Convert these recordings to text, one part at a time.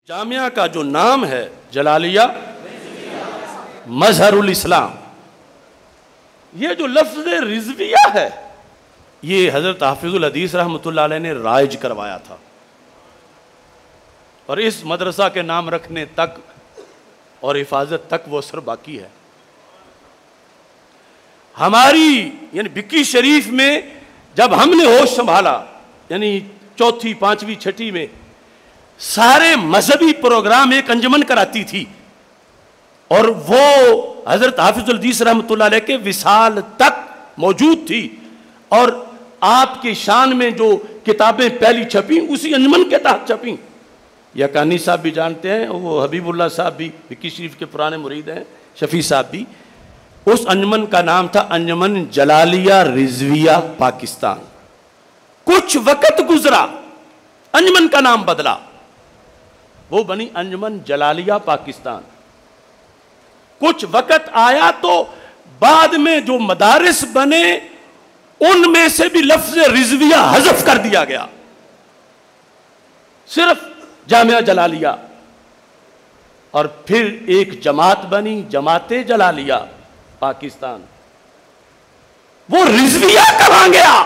جامعہ کا جو نام ہے جلالیہ مظہر الاسلام، یہ جو لفظ رضویہ ہے یہ حضرت حافظ الحدیث رحمۃ اللہ علیہ نے رائج کروایا تھا، اور اس مدرسہ کے نام رکھنے تک اور حفاظت تک وہ اثر باقی ہے۔ ہماری یعنی بکی شریف میں جب ہم نے ہوش سنبھالا، یعنی چوتھی پانچویں چھٹی میں سارے مذہبی پروگرام ایک انجمن کراتی تھی، اور وہ حضرت حافظ الحدیث رحمۃ اللہ علیہ کے وصال تک موجود تھی، اور آپ کی شان میں جو کتابیں پہلی چھپیں اسی انجمن کے تحت چھپیں۔ یکانی صاحب بھی جانتے ہیں، وہ حبیب اللہ صاحب بھی بکی شریف کے پرانے مرید ہیں، شفیع صاحب بھی۔ اس انجمن کا نام تھا انجمن جلالیہ رضویہ پاکستان۔ کچھ وقت گزرا، انجمن کا نام بدلا، وہ بنی انجمن جلالیہ پاکستان۔ کچھ وقت آیا تو بعد میں جو مدارس بنے ان میں سے بھی لفظ رضویہ حذف کر دیا گیا، صرف جامعہ جلالیہ، اور پھر ایک جماعت بنی، جماعت جلالیہ پاکستان۔ وہ رضویہ کہاں گیا؟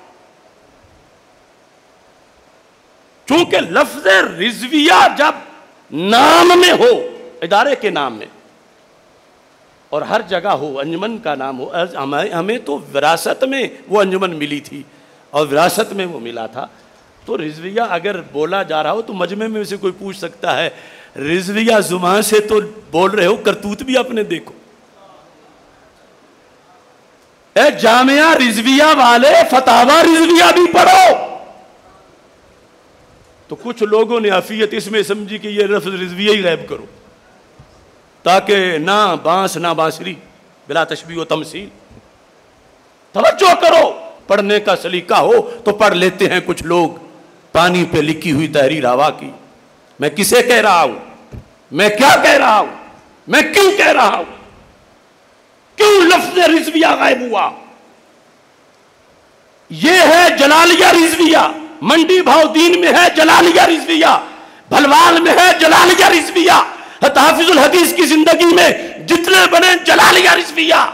چونکہ لفظ رضویہ جب نام میں ہو، ادارے کے نام میں، اور ہر جگہ ہو، انجمن کا نام ہو، ہمیں تو وراثت میں وہ انجمن ملی تھی اور وراثت میں وہ ملا تھا، تو رضویہ اگر بولا جا رہا ہو تو مجمع میں سے کوئی پوچھ سکتا ہے رضویہ زبان سے تو بول رہے ہو، کرتوت بھی اپنے دیکھو۔ اے جامعہ رضویہ والے، فتاوی رضویہ بھی پڑھو۔ تو کچھ لوگوں نے عافیت اس میں سمجھی کہ یہ لفظ رضویہ ہی غائب کرو، تاکہ نہ بانس نہ بانسری، بلا تشبیہ و تمثیل۔ توجہ کرو، پڑھنے کا سلیقہ ہو تو پڑھ لیتے ہیں کچھ لوگ پانی پہ لکھی ہوئی تحریر ہوا کی۔ میں کسے کہہ رہا ہوں، میں کیا کہہ رہا ہوں، میں کیوں کہہ رہا ہوں، کیوں لفظ رضویہ غائب ہوا؟ یہ ہے جلالیہ رضویہ۔ منڈی بھاؤدین میں ہے جلالیہ رضویہ، بھلوال میں ہے جلالیہ رضویہ، حافظ الحدیث کی زندگی میں جتنے بنے جلالیہ رضویہ۔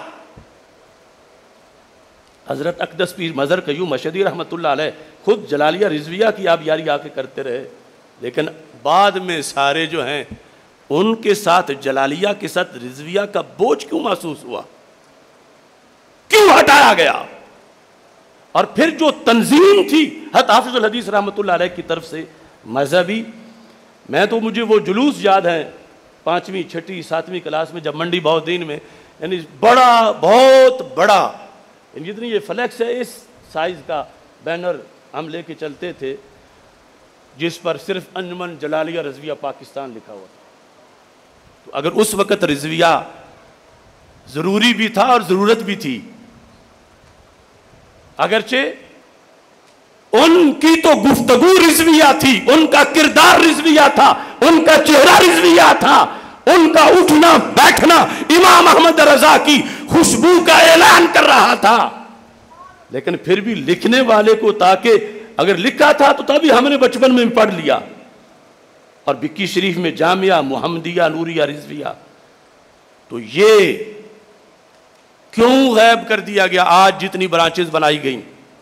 حضرت اقدس پیر مظہر قیوم مشہدی رحمۃ اللہ علیہ خود جلالیہ رضویہ کی آپ یاری آ کے کرتے رہے، لیکن بعد میں سارے جو ہیں ان کے ساتھ جلالیہ کے ساتھ رضویہ کا بوجھ کیوں محسوس ہوا، کیوں ہٹایا گیا؟ اور پھر جو تنظیم تھی حضرت حافظ الحدیث رحمۃ اللہ علیہ کی طرف سے مذہبی، میں تو مجھے وہ جلوس یاد ہیں پانچویں چھٹی ساتویں کلاس میں، جب منڈی بہاؤدین میں یعنی بڑا بہت بڑا جتنی یہ فلیکس ہے اس سائز کا بینر ہم لے کے چلتے تھے، جس پر صرف انجمن جلالیہ رضویہ پاکستان لکھا ہوا تھا۔ تو اگر اس وقت رضویہ ضروری بھی تھا اور ضرورت بھی تھی، اگرچہ ان کی تو گفتگو رضویہ تھی، ان کا کردار رضویہ تھا، ان کا چہرہ رضویہ تھا، ان کا اٹھنا بیٹھنا امام احمد رضا کی خوشبو کا اعلان کر رہا تھا، لیکن پھر بھی لکھنے والے کو، تاکہ اگر لکھا تھا تو تبھی ہم نے بچپن میں پڑھ لیا۔ اور بکی شریف میں جامعہ محمدیہ نوریہ رضویہ، تو یہ کیوں غائب کر دیا گیا؟ آج جتنی برانچز بنائی گئیں،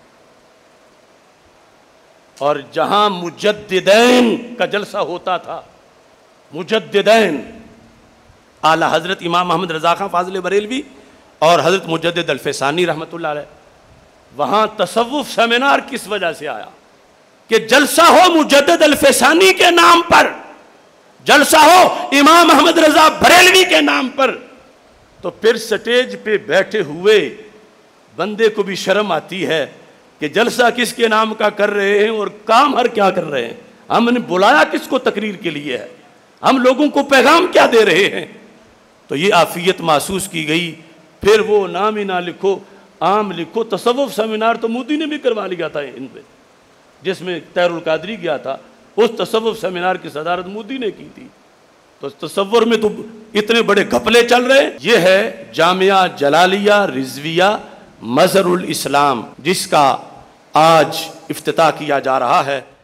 اور جہاں مجددین کا جلسہ ہوتا تھا، مجددین اعلیٰ حضرت امام محمد رضا خان فاضل بریلوی اور حضرت مجدد الفسانی رحمۃ اللہ علیہ، وہاں تصوف سیمینار کس وجہ سے آیا؟ کہ جلسہ ہو مجدد الفسانی کے نام پر، جلسہ ہو امام محمد رضا بریلوی کے نام پر، تو پھر سٹیج پہ بیٹھے ہوئے بندے کو بھی شرم آتی ہے کہ جلسہ کس کے نام کا کر رہے ہیں اور کام ہر کیا کر رہے ہیں، ہم نے بلایا کس کو تقریر کے لیے ہے، ہم لوگوں کو پیغام کیا دے رہے ہیں؟ تو یہ عافیت محسوس کی گئی۔ پھر وہ نام ہی نہ لکھو، عام لکھو۔ تصوف سیمینار تو مودی نے بھی کروا لیا تھا ان پہ، جس میں طاہر القادری گیا تھا، اس تصوف سیمینار کی صدارت مودی نے کی تھی۔ تو تصور میں تو اتنے بڑے گھپلے چل رہے ہیں۔ یہ ہے جامعہ جلالیہ رضویہ مظہر الاسلام، جس کا آج افتتاح کیا جا رہا ہے۔